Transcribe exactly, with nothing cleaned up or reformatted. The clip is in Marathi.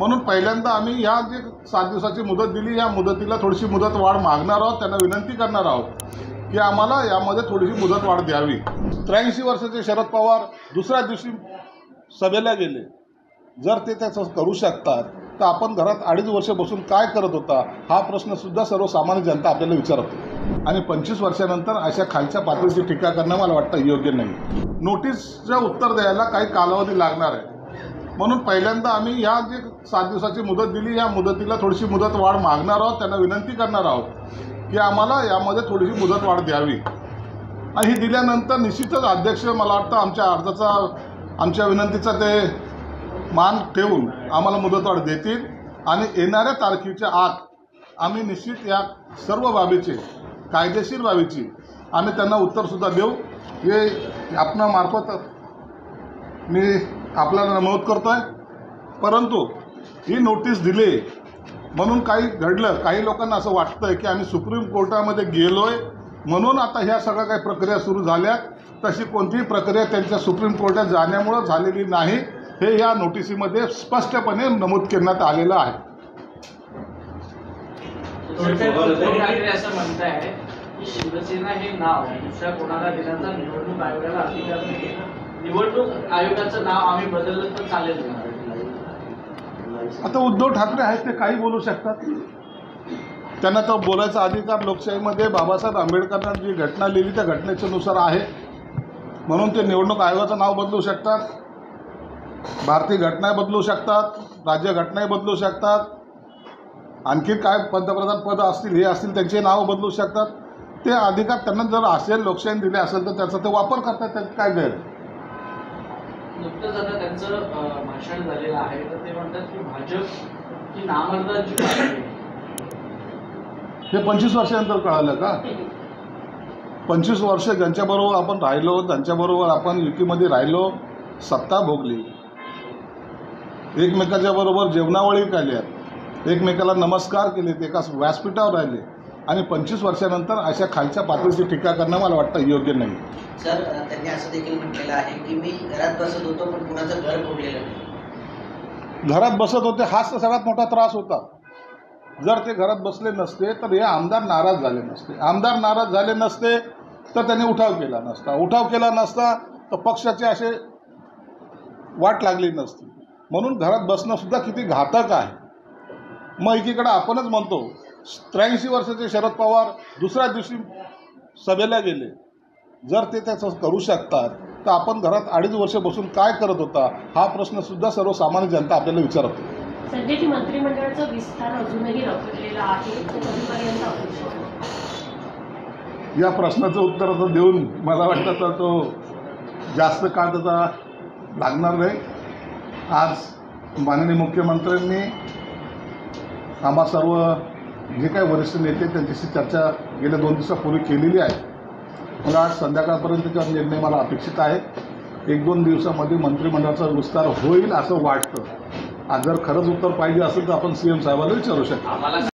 म्हणून पहिल्यांदा आम्ही या जे सात दिवसाची मुदत दिली या मुदतीला थोडीशी मुदत वाढ मागणार आहोत, त्यांना विनंती करणार आहोत की आम्हाला यामध्ये थोडीशी मुदत वाढ द्यावी। त्र्याऐंशी वर्षाचे शरद पवार दुसऱ्या दिवशी सभेला गेले। जर ते त्याचं करू शकतात तर आपण घरात अडीच वर्ष बसून काय करत होता हा प्रश्न सुद्धा सर्वसामान्य जनता आपल्याला विचारते आणि पंचवीस वर्षानंतर अशा खालच्या पातळीची टीका करणं मला वाटतं योग्य नाही। नोटीसचं उत्तर द्यायला काही कालावधी लागणार आहे, म्हणून पहिल्यांदा आम्ही या जे सात दिवसाची मुदत दिली या मुदतीला थोडीशी मुदत वाढ मागणार आहोत, त्यांना विनंती करणार आहोत की आम्हाला यामध्ये थोडीशी मुदत वाढ द्यावी। आणि ही दिल्यानंतर निश्चितच अध्यक्ष मला वाटतं आमच्या अर्जाचा आमच्या विनंतीचा ते मान ठेवून आम्हाला मुदतवाढ देतील आणि येणाऱ्या तारखेच्या आत आम्ही निश्चित या सर्व बाबीचे कायदेशीर बाबीची आम्ही त्यांना उत्तरसुद्धा देऊ। हे आपणामार्फत मी आपल्याला नमूद करतो आहे। परंतु ही नोटीस दिली म्हणून काही घडलं, काही लोकांना असं वाटतं की आम्ही सुप्रीम कोर्टामध्ये गेलो आहे म्हणून आता ह्या सगळ्या काही प्रक्रिया सुरू झाल्या। तशी कोणतीही प्रक्रिया त्यांच्या सुप्रीम कोर्टात जाण्यामुळं झालेली नाही, हे या नोटिसीमध्ये स्पष्टपणे नमूद करण्यात आलेलं आहे। असं म्हणत आहे की शिवसेना हे नाव दुसऱ्या कोणाला देण्याचा निवडणूक आयोगाला अधिकार नाही, निवडणूक आयोगाचं नाव आम्ही बदललं तर चालेल। आता उद्धव ठाकरे आहेत ते काही बोलू शकतात, त्यांना तर बोलायचा अधिकार लोकशाहीमध्ये बाबासाहेब आंबेडकरांनी जी घटना लिहिली त्या घटनेच्या नुसार आहे, म्हणून ते निवडणूक आयोगाचं नाव बदलू शकतात, भारतीय घटना बदलू शकतात, राज्य घटनाही बदलू शकतात, आणखी काय पंतप्रधान पद असतील हे असतील त्यांचे नाव बदलू शकतात। ते अधिकार त्यांना जर असेल लोकशाही दिले असेल तर त्याचा ते वापर करतात, त्यात काय गैर। नुकतंच आता त्यांचं भाषण झालेलं आहे तर ते म्हणतात की भाजप ही नामर्दाची पार्टी आहे। हे पंचवीस वर्षानंतर कळालं का? पंचवीस वर्ष ज्यांच्याबरोबर आपण राहिलो, त्यांच्याबरोबर आपण युतीमध्ये राहिलो, सत्ता भोगली, एकमेकाच्या बरोबर जेवणावळी केल्यात, एकमेकाला नमस्कार केलेत, एका व्यासपीठावर राहिले आणि पंचवीस वर्षानंतर अशा खालच्या पातळीची टीका करणं मला वाटतं योग्य नाही। सर, त्यांनी असं देखील म्हटलेलं आहे की मी घरात बसत होतो पण कुणाचं घर फोडलेलं नाही। घरात बसत होते हाच तर सगळ्यात मोठा त्रास होता। जर ते घरात बसले नसते तर हे आमदार नाराज झाले नसते, आमदार नाराज झाले नसते तर त्यांनी उठाव केला नसता, उठाव केला नसता तर पक्षाचे असे वाट लागली नसती। म्हणून घरात बसणं सुद्धा किती घातक आहे। मग एकीकडे आपणच म्हणतो त्र्याऐंशी वर्षाचे शरद पवार दुसऱ्या दिवशी सभेला गेले। जर ते त्याचं करू शकतात तर आपण घरात अडीच वर्ष बसून काय करत होता हा प्रश्न सुद्धा सर्वसामान्य जनता आपल्याला विचारते। सध्याची मंत्रिमंडळाचा विस्तार अजूनही रखडलेला आहे, तो कधीपर्यंत अपेक्षित आहे? या प्रश्नाचं उत्तर आता देऊन मला वाटतं तर तो जास्त काळ त्याचा लागणार नाही। आज माननीय मुख्यमंत्र्यांनी आम्हा सर्व जे काही वरिष्ठ नेते त्यांच्याशी चर्चा गेल्या दोन दिवसापूर्वी केलेली आहे। मला आज संध्याकाळपर्यंतचा निर्णय मला अपेक्षित आहे। एक दोन दिवसामध्ये मंत्रिमंडळाचा विस्तार होईल असं वाटतं। आज जर खरंच उत्तर पाहिजे असेल तर आपण सी एम साहेबांना विचारू शकतो।